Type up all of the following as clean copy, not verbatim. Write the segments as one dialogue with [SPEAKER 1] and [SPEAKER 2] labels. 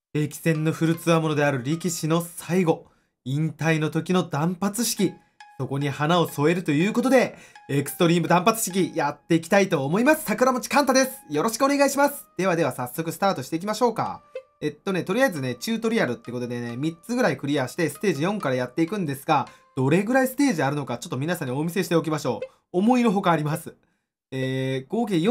[SPEAKER 1] 歴戦の古つわものである力士の最後、引退の時の断髪式、そこに花を添えるということで、エクストリーム断髪式やっていきたいと思います。桜餅カンタです。よろしくお願いします。ではでは早速スタートしていきましょうか。とりあえずね、チュートリアルってことでね、3つぐらいクリアしてステージ4からやっていくんですが、どれぐらいステージあるのかちょっと皆さんにお見せしておきましょう。思いのほかあります。合計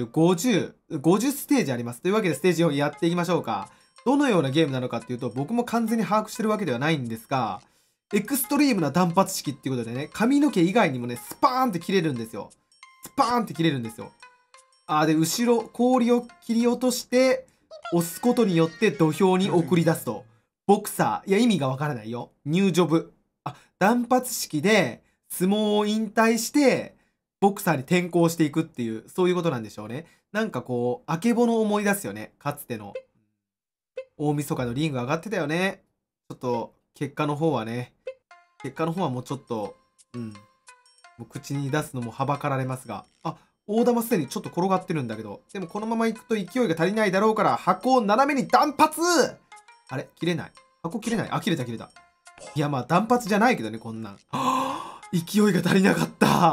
[SPEAKER 1] 40、50ステージあります。というわけでステージ4やっていきましょうか。どのようなゲームなのかっていうと、僕も完全に把握してるわけではないんですが、エクストリームな断髪式っていうことでね、髪の毛以外にもね、スパーンって切れるんですよ。スパーンって切れるんですよ。で、後ろ、氷を切り落として、押すことによって土俵に送り出すと。ボクサー、いや、意味がわからないよ。ニュージョブ。断髪式で、相撲を引退して、ボクサーに転向していくっていう、そういうことなんでしょうね。なんかこう、あけぼのを思い出すよね。かつての。大晦日のリング上がってたよね。ちょっと、結果の方はもうちょっと、もう口に出すのもはばかられますが。大玉すでにちょっと転がってるんだけど。でもこのまま行くと勢いが足りないだろうから、箱を斜めに断髪。あれ切れない。箱切れない。切れた切れた。いやまあ断髪じゃないけどね、こんなん。勢いが足りなかった。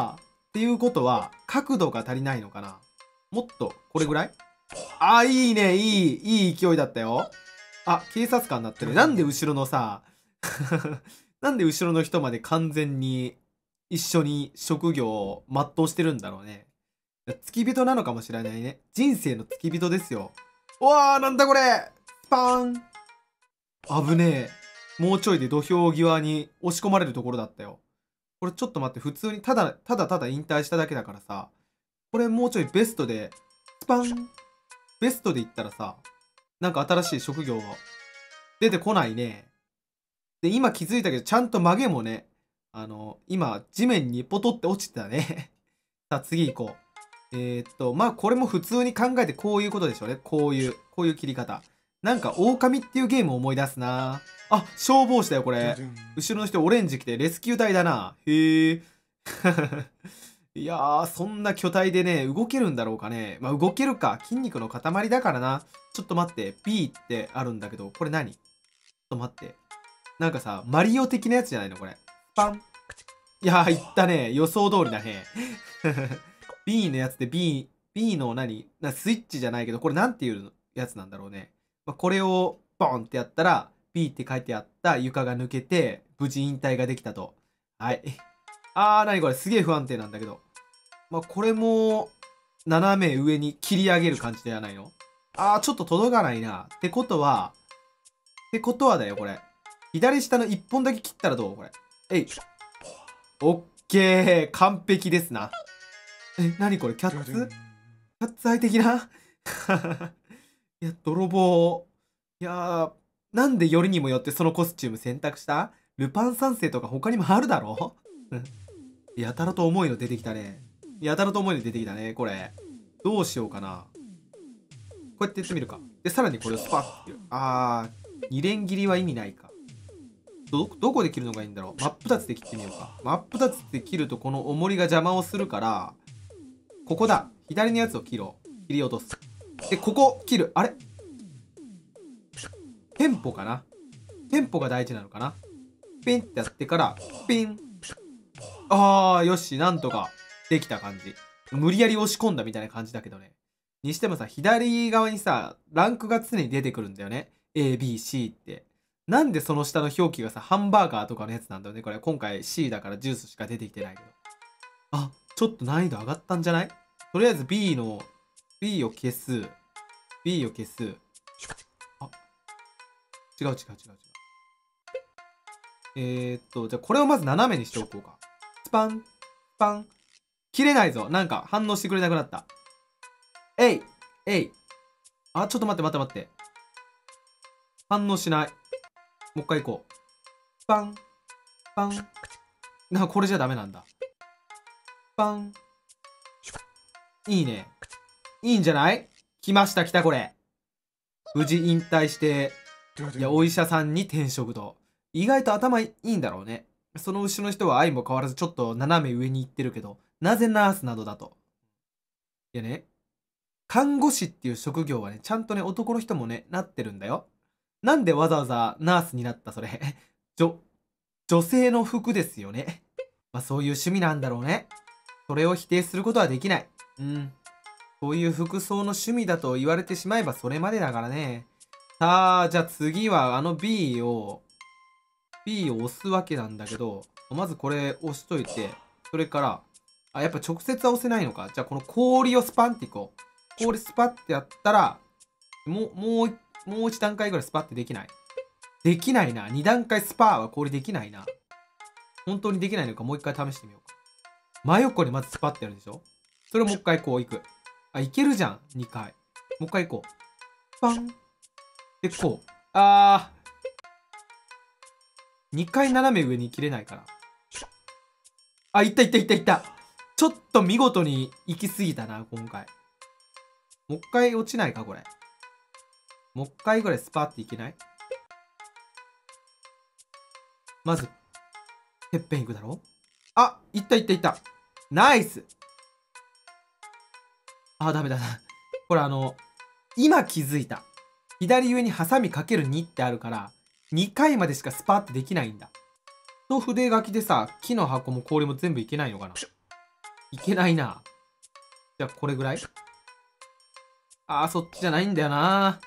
[SPEAKER 1] っていうことは、角度が足りないのかな。もっと、これぐらい。いいね、いい勢いだったよ。警察官になってる。なんで後ろのさ、なんで後ろの人まで完全に一緒に職業を全うしてるんだろうね。付き人なのかもしれないね。人生の付き人ですよ。なんだこれスパーン。危ねえ。もうちょいで土俵際に押し込まれるところだったよ。これちょっと待って、普通にただ引退しただけだからさ、これもうちょいベストで、スパン。ベストで言ったらさ、なんか新しい職業出てこないね。で、今気づいたけど、ちゃんと曲げもね、今、地面にポトって落ちてたね。さあ、次行こう。まあ、これも普通に考えてこういうことでしょうね。こういう切り方。なんか、狼っていうゲームを思い出すな。消防士だよ、これ。後ろの人オレンジ着てレスキュー隊だな。へえ。いやー、そんな巨体でね、動けるんだろうかね。まあ、動けるか。筋肉の塊だからな。ちょっと待って。B ってあるんだけど、これ何？ちょっと待って。なんかさ、マリオ的なやつじゃないのこれ。パン。いやー、いったね。予想通りだね。B のやつで B のスイッチじゃないけど、これなんていうやつなんだろうね。これをボンってやったら、B って書いてあった床が抜けて、無事引退ができたと。はい。なにこれ、すげえ不安定なんだけど。これも、斜め上に切り上げる感じではないの？ちょっと届かないな。ってことはだよ、これ。左下の1本だけ切ったらどうこれ。オッケー。完璧ですな。何これキャッツアイ的ないや、泥棒。いやー、なんでよりにもよってそのコスチューム選択した？ルパン三世とか他にもあるだろやたらと重いの出てきたね。これ。どうしようかな。こうやってやってみるか。で、さらにこれをスパッて切る。二連切りは意味ないか。どこで切るのがいいんだろう。真っ二つで切ってみようか。真っ二つで切るとこの重りが邪魔をするから、ここだ。左のやつを切り落とす。で、ここ切る。あれテンポかな。テンポが大事なのかな。ピンってやってから、ピン。よし。なんとかできた感じ。無理やり押し込んだみたいな感じだけどね。にしてもさ、左側にさ、ランクが常に出てくるんだよね。A、B、C って。なんでその下の表記がさ、ハンバーガーとかのやつなんだよね。これ今回 C だからジュースしか出てきてないけど。ちょっと難易度上がったんじゃない？とりあえず B を消す。B を消す。違う。じゃあこれをまず斜めにしておこうか。スパン、スパン。切れないぞ。なんか反応してくれなくなった。えい。ちょっと待って。反応しない。もう一回行こう。パン、パン。これじゃダメなんだ。パン。いいね。いいんじゃない？来たこれ。無事引退して、いや、お医者さんに転職と。意外と頭いいんだろうね。その後ろの人は相も変わらずちょっと斜め上に行ってるけど、なぜナースなどだと。いやね、看護師っていう職業はね、ちゃんとね、男の人もね、なってるんだよ。 なんでわざわざナースになったそれ。女性の服ですよね。まあそういう趣味なんだろうね。それを否定することはできない。うん。そういう服装の趣味だと言われてしまえばそれまでだからね。さあ、じゃあ次はB を押すわけなんだけど、まずこれ押しといて、それから、やっぱ直接は押せないのか。じゃあこの氷をスパンっていこう。氷スパってやったら、もう一段階ぐらいスパってできない？できないな。2段階スパーは氷できないな。本当にできないのかもう一回試してみようか。真横にまずスパってやるでしょ？それをもう一回こう行く。いけるじゃん。2回。もう一回行こう。パン。で、こう。2回斜め上に切れないから。いったいったいったいった。ちょっと見事に行き過ぎたな、今回。もう一回落ちないか、これ。もう一回ぐらいスパっていけない？まず、てっぺん行くだろ？いったいったいった。ナイス。ダメだな。これ今気づいた。左上にハサミ ×2 ってあるから、2回までしかスパってできないんだ。と筆書きでさ、木の箱も氷も全部いけないのかな？いけないな。じゃあこれぐらい？そっちじゃないんだよな。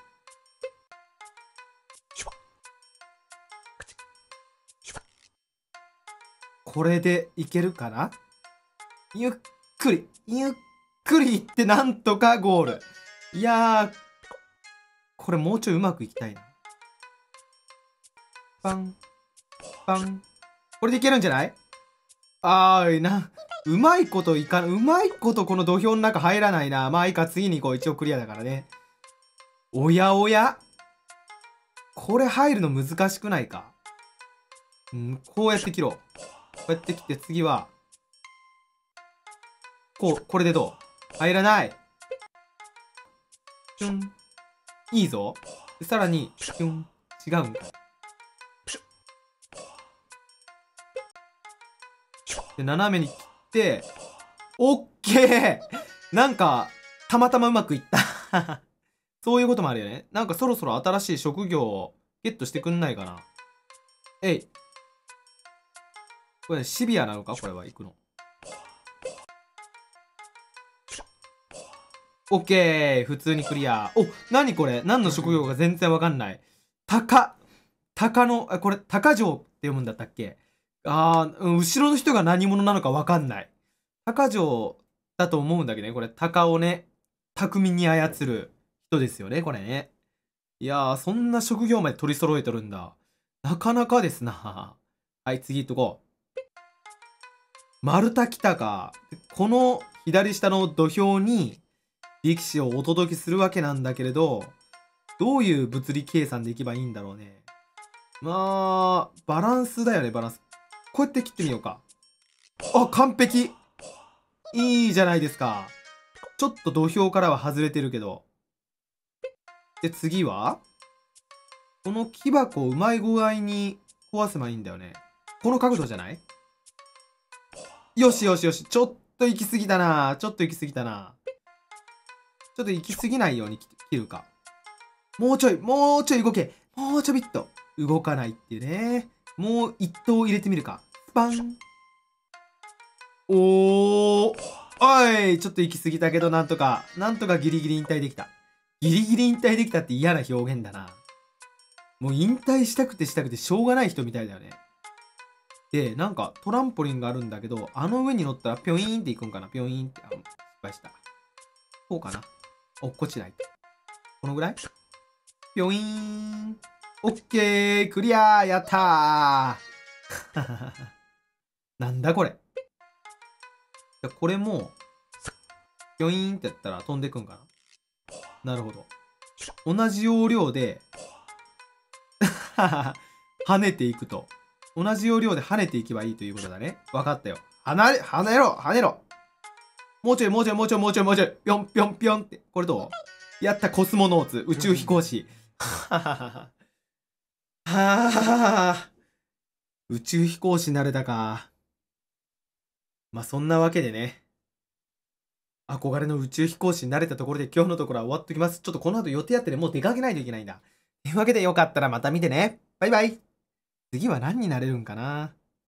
[SPEAKER 1] これでいけるかな？ゆっくりいってなんとかゴール。いやー、これもうちょいうまくいきたいな。パン、パン。これでいけるんじゃない？うまいことこの土俵の中入らないな。まあいいか、次に行こう。一応クリアだからね。おやおや？これ入るの難しくないか？こうやって切ろう。こうやって切って次は、これでどう？入らない。いいぞ。さらに、違うんか。で、斜めに切って、オッケー！なんか、たまたまうまくいった。そういうこともあるよね。なんかそろそろ新しい職業をゲットしてくんないかな。これ、シビアなのかこれは行くの。オッケー！普通にクリア。何これ？何の職業か全然わかんない。これ、鷹城って読むんだったっけ？後ろの人が何者なのかわかんない。鷹城だと思うんだけどね。これ、鷹をね、巧みに操る人ですよね、これね。いやー、そんな職業まで取り揃えとるんだ。なかなかですな。はい、次行っとこう。丸太来たか。この左下の土俵に力士をお届けするわけなんだけれど、どういう物理計算でいけばいいんだろうね。バランスだよね、バランス。こうやって切ってみようか。完璧！いいじゃないですか。ちょっと土俵からは外れてるけど。で、次はこの木箱をうまい具合に壊せばいいんだよね。この角度じゃない？よしよしよし。ちょっと行き過ぎたな。ちょっと行き過ぎないように切るか。もうちょい動け。もうちょびっと。動かないっていうね。もう一投入れてみるか。スパン。おい、ちょっと行き過ぎたけど、なんとかギリギリ引退できた。ギリギリ引退できたって嫌な表現だな。もう引退したくてしょうがない人みたいだよね。で、なんかトランポリンがあるんだけど、上に乗ったらピョイーンって行くんかな？ピョイーンって。失敗した。こうかな？落っこちない。このぐらい？ピョイーン。オッケー！クリアー！やったーなんだこれ。これも、ピョイーンってやったら飛んでくんかな？なるほど。同じ要領で跳ねていくと。同じ要領で跳ねていけばいいということだね。わかったよ。跳ねろもうちょい。ぴょんぴょんぴょんって。これどう？やった、コスモノーツ。宇宙飛行士。宇宙飛行士になれたか。まあそんなわけでね。憧れの宇宙飛行士になれたところで今日のところは終わっときます。ちょっとこの後予定あってね、もう出かけないといけないんだ。 というわけでよかったらまた見てね。バイバイ。次は何になれるんかな。